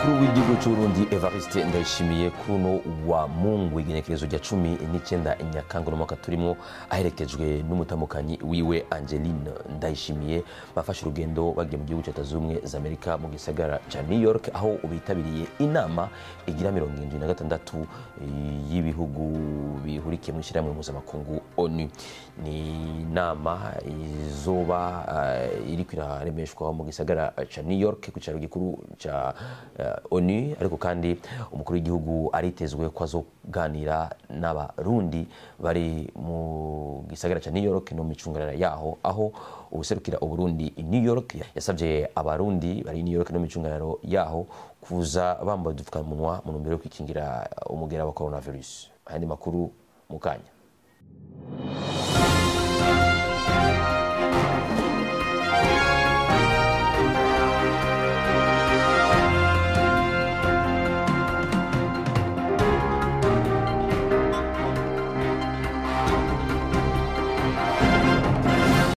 umukuru w'igihugu cy'Uburundi Evariste Ndayishimiye kuno wa Mungu igenekerezo rya 19 Nyakanga n'umwaka turimo aherekejwe n'umutamukanyi wiwe Angeline Ndayishimiye bafashe urugendo bagiye mu gihugu cya Zumwe za Amerika mu gisagara ca New York aho ubitabiriye inama igira 76 y'ibihugu bihurikiye mu ishyirahamwe mpuzamakungu ONU. Ni inama izoba iri kwiraremeshwa mu gisagara ca New York ku cyaro gikuru ca ONU, ariko kandi umukuru w'igihugu aritezwe ko azoganira n'abarundi bari mu gisagara ca New York no micungarara yaho, aho ubuserukira Uburundi i New York yasabye abarundi bari New York no micungararo yaho kuza bambaye udupfukamunwa mu ntumbero yo kwikingira umugera wa coronavirus. Andi makuru mukanya.